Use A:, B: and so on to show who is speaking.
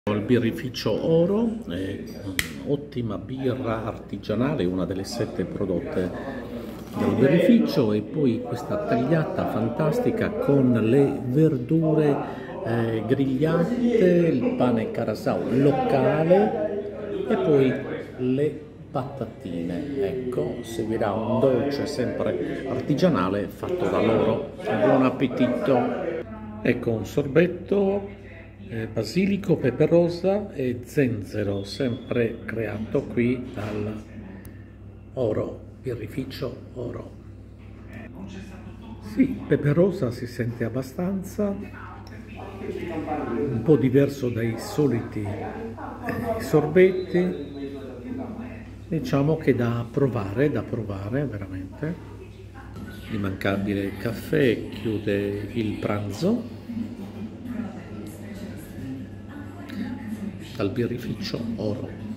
A: Il birrificio Oro, ottima birra artigianale, una delle 7 prodotte del birrificio, e poi questa tagliata fantastica con le verdure grigliate, il pane carasau locale e poi le patatine. Ecco, seguirà un dolce sempre artigianale fatto da loro. Buon appetito! Ecco un sorbetto basilico, pepe rosa e zenzero, sempre creato qui dal Oro, birrificio Oro. Sì, pepe rosa si sente abbastanza, un po' diverso dai soliti sorbetti, diciamo che da provare veramente. L'immancabile caffè chiude il pranzo dal birrificio Oro.